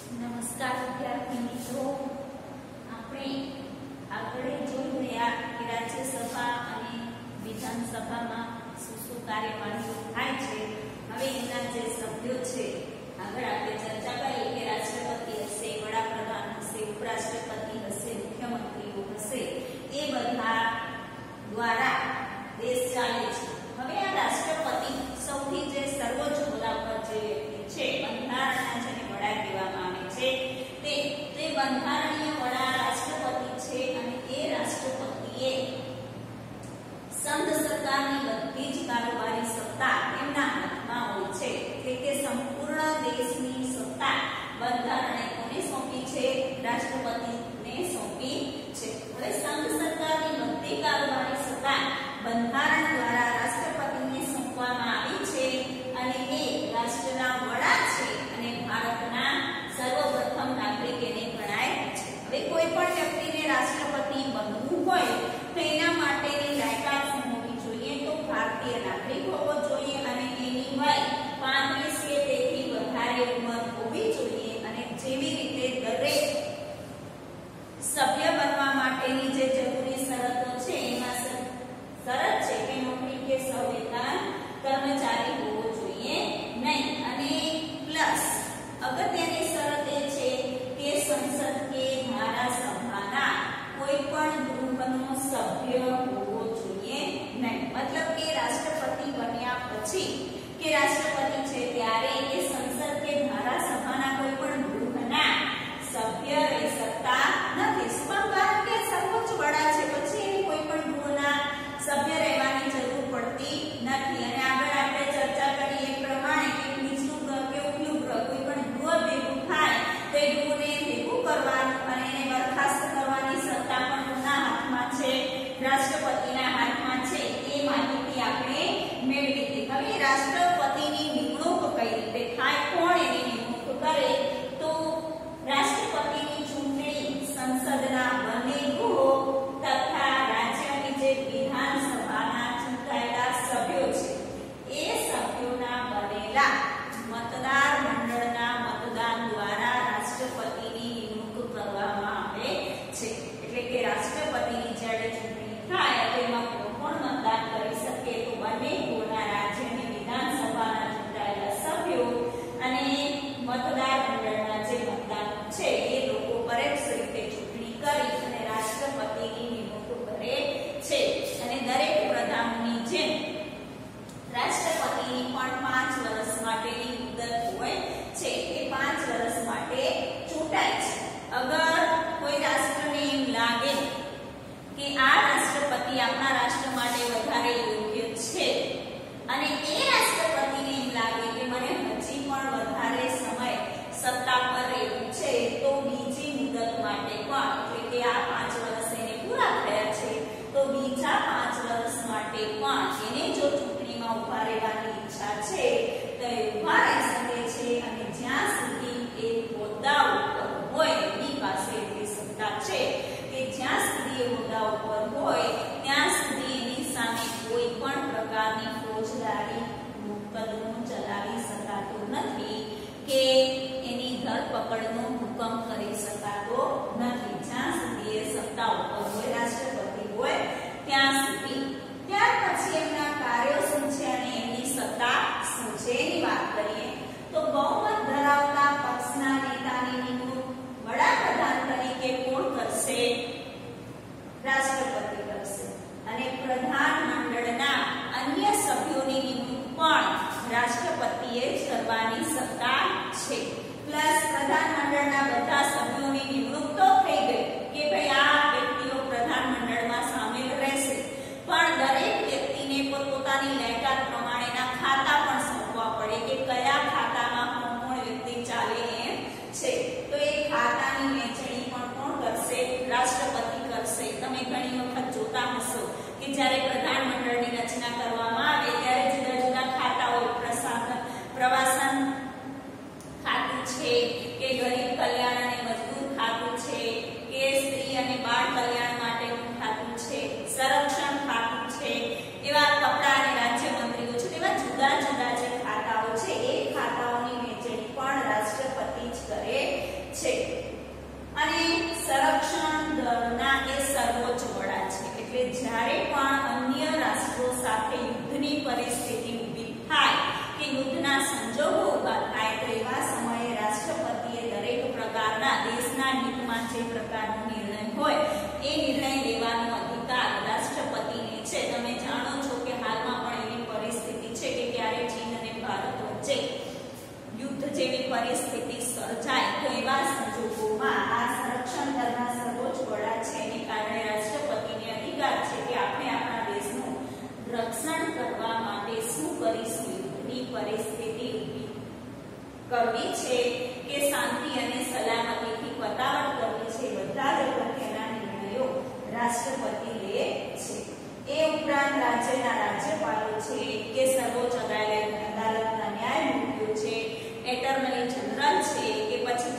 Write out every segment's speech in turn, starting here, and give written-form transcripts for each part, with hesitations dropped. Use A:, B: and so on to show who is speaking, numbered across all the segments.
A: નમસ્કાર વિદ્યાર્થી મિત્રો, આપણે આગળ જોઈ રહ્યા કે રાજ્યસભા અને વિધાનસભામાં શું કાર્યવાહીઓ થાય છે. હવે એના જે સભ્યો છે, આગળ આપણે ચર્ચા કરી કે રાષ્ટ્રપતિ હશે, વડાપ્રધાન હશે, ઉપરાષ્ટ્રપતિ હશે, મુખ્યમંત્રીઓ હશે, એ બધા દ્વારા દેશ ચાલે છે. હવે આ રાષ્ટ્રપતિ સૌથી જે સર્વોચ્ચ હોદ્દા પર જે વ્યક્તિ છે, બંધારણના જેને વડા કહેવામાં આવે છે, તે બંધારણીય વડા રાષ્ટ્રપતિ છે. અને એ રાષ્ટ્રપતિએ સંઘ સરકારની બધી જ કારોબારી સત્તા એમના હાથમાં હોય છે. એટલે કે સંપૂર્ણ દેશની સત્તા બંધારણે કોને સોંપી છે? રાષ્ટ્રપતિને સોંપી છે. હવે સંઘ સરકારની બધી કારોબારી સત્તા બંધારણ દ્વારા રાષ્ટ્રપતિને સોંપવામાં આવી છે. અને એ રાષ્ટ્રના વડા છે અને ભારતના સર્વપ્રથમ નાગરિક એને ગણાય છે. હવે કોઈ પણ વ્યક્તિને રાષ્ટ્રપતિ બનવું હોય તો એના માટેની લાયકાત શું હોવી જોઈએ? તો ભારતીય નાગરિક હોવો જોઈએ અને એની વય 35 કે તેથી વધારે ઉંમર હોવી જોઈએ. અને જેવી રીતે દરેક સભ્ય બનવા માટેની જે જરૂરી શરતો છે, એમાં શરત છે કે નોકરી કે સંવેતન કર્મચારી હોવો જોઈએ નહીં. અને પ્લસ અગત્યની શરત એ છે કે સંસદ કે ધારાસભાના કોઈ પણ ગૃહનો સભ્ય હોવો જોઈએ નહીં. મતલબ કે રાષ્ટ્રપતિ બન્યા પછી કે રાષ્ટ્રપતિ છે ત્યારે એ સંસદ કે ધારાસભાના કોઈ પણ ગૃહના સભ્ય રહી શકતા નથી. કારણ કે સર્વોચ્ચ વડા છે, પછી એની કોઈ પણ ગૃહના સભ્ય રહેવાની જરૂર પડતી નથી. અને આગળ આપણે ચર્ચા કરી એ પ્રમાણે કે નીચલું ગ્રહ કે ઉપલું ગ્રહ કોઈ પણ ગૃહ ભેગું થાય તો એ ગૃહને ભેગું કરવાનું અને એને બરખાસ્ત કરવાની સત્તા પણ કોના હાથમાં છે? રાષ્ટ્રપતિના હાથમાં છે. એ માહિતી આપણે મેળવી હતી. હવે રાષ્ટ્રપતિની નિમણૂક કઈ રીતે થાય? કોણ એની નિમણૂક કરે? તો રાષ્ટ્રપતિની ચૂંટણી સંસદના બંને ગૃહો તથા રાજ્યની જે વિધાનસભાના ચૂંટાયેલા સભ્યો છે, એ સભ્યોના બનેલા મતદાર મંડળના મતદાન દ્વારા રાષ્ટ્રપતિની નિમણૂક કરવામાં આવે છે. એટલે કે રાષ્ટ્રપતિની જ્યારે ચૂંટણી થાય તેમાં કોણ મતદાન કરી શકે? તો બંને ગૃહના રાજ્યની વિધાનસભાના ચૂંટાયેલા સભ્યો અને મતદાર મંડળના જે મતદાન છે, એ લોકો પરોક્ષ રીતે ચૂંટણી કરી અને રાષ્ટ્રપતિની નિમણૂક કરે છે. અને દરેક પ્રધાનની જેમ રાષ્ટ્રપતિની પણ 5 વર્ષ માટેની મુદત હોય છે. એ 5 વર્ષ માટે ચૂંટાય છે. અગર કોઈ રાષ્ટ્રને એમ લાગે કે આ રાષ્ટ્રપતિ આપણા રાષ્ટ્ર માટે વધારે યોગ્ય છે અને એ રાષ્ટ્રપતિને એમ લાગે કે મને હજી પણ વધારે સમય સત્તા પર રહેવું છે, તો બીજી મુદત માટે પણ, એટલે કે આ 5 વર્ષ એને પૂરા થયા છે તો બીજા 5 વર્ષ માટે પણ એને જો ચૂંટણીમાં ઉભા રહેવાની ઈચ્છા છે તો એ ઉભા રહી શકે છે. અને જ્યાં સુધી એ હોદ્દા ઉપર હોય, એની પાસે એટલી સત્તા છે કે જ્યાં સુધી એ હોદ્દા ઉપર હોય ત્યાં સુધી એની સામે કોઈ પણ પ્રકારની ફોજદારી મુકદ્દમો ચલાવી શકાતો નથી કે એની ધરપકડનો હુકમ કરી શકાતો નથી. જ્યાં સુધી એ સત્તા ઉપર હોય, રાષ્ટ્રપતિ હોય ત્યાં સુધી. ત્યાર પછી એમના કાર્યો શું છે અને એમની સત્તા શું છે એની વાત કરીએ તો બહુમત ધરાવતા પક્ષના નેતાની નિમણૂક વડાપ્રધાન તરીકે કોણ કરશે? રાષ્ટ્રપતિ કરશે. અને પ્રધાન મંડળના અન્ય સભ્યોની નિમણૂક પણ રાષ્ટ્રપતિએ જ કરવાની સત્તા છે. પ્લસ પ્રધાન મંડળના સાથે યુદ્ધની પરિસ્થિતિ ઊભી થાય કે યુદ્ધના સંજોગો ઊભા થાય તો એવા સમયે રાષ્ટ્રપતિએ દરેક પ્રકારના દેશના હિતમાં જે પ્રકારનો નિર્ણય હોય એ નિર્ણય લેવાનો અધિકાર રાષ્ટ્રપતિને છે. તમે જાણો છો કે હાલમાં પણ એવી પરિસ્થિતિ છે કે ક્યારે ચીન અને ભારત વચ્ચે યુદ્ધ જેવી પરિસ્થિતિ સર્જાય તો એવા સંજોગોમાં આ સંરક્ષણ દળના સર્વોચ્ચ વડા છે એને કારણે રાષ્ટ્રપતિને અધિકાર છે કે આપણે આપણા દેશનું રક્ષણ કરવા માટે શું કરીશું, યુદ્ધની પરિસ્થિતિ ઊભી કરવી છે કે શાંતિ અને સલામતીથી પતાવટ કરવી છે, બધા જ અગત્યના નિર્ણયો રાષ્ટ્રપતિ લે છે. એ ઉપરાંત રાજ્યના રાજ્યપાલો છે કે સર્વોચ્ચ અદાલતના ન્યાયમૂર્તિઓ છે, એટર્ની જનરલ છે કે પછી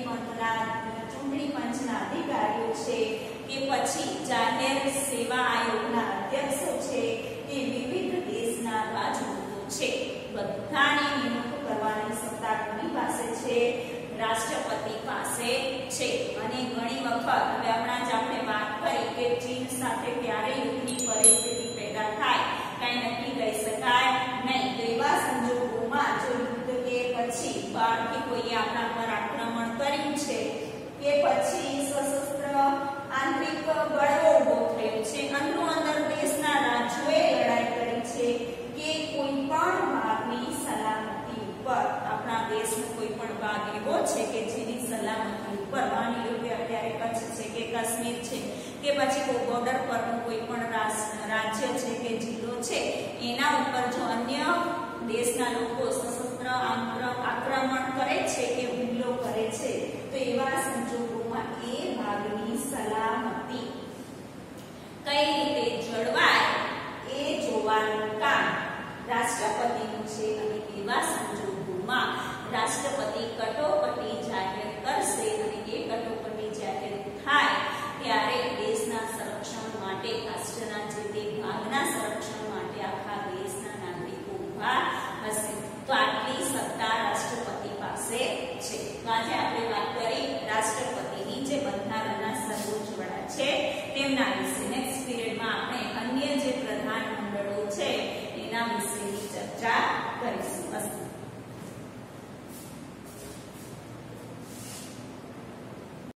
A: ચૂંટણી પંચના અધિકારીઓ છે કે પછી જાહેર સેવા આયોગના અધ્યક્ષો છે કે વિવિધ દેશના રાજદૂતો છે, બધાની નિમણૂક કરવાની સત્તા કોની પાસે છે? રાષ્ટ્રપતિ પાસે છે. અને ઘણી વખત હવે હમણાં જ આપણે વાત કરી કે ચીન સાથે ક્યારે યુદ્ધની પરિસ્થિતિ પેદા થાય કઈ નક્કી કહી શકાય નહીં. તો એવા સંજોગોમાં જો યુદ્ધ કે પછી બહારથી કોઈએ આપણા પર આક્રમણ કર્યું છે કે પછી સશસ્ત્ર આંતરિક બળવો ઉભો થયો છે, અંદરો અંદર દેશના રાજ્યોએ લડાઈ કરી છે કે કોઈ પણ ભાગની સલામતી ઉપર આપણા દેશનો કોઈ પણ ભાગ એવો છે કે જેની સલામતી ઉપર માની લો કે અત્યારે કચ્છ છે કે કાશ્મીર છે કે પછી કોઈ બોર્ડર પરનું કોઈ પણ રાજ્ય છે કે જિલ્લો છે એના ઉપર જો અન્ય દેશના લોકો સશસ્ત્ર આક્રમણ કરે છે કે હુમલો કરે છે તો એવા સંજોગોમાં એ ભાગની સલામતી કઈ રીતે જળવાય એ જોવાનું કામ રાષ્ટ્રપતિનું છે. અને એવા સંજોગોમાં રાષ્ટ્રપતિ કટોકટી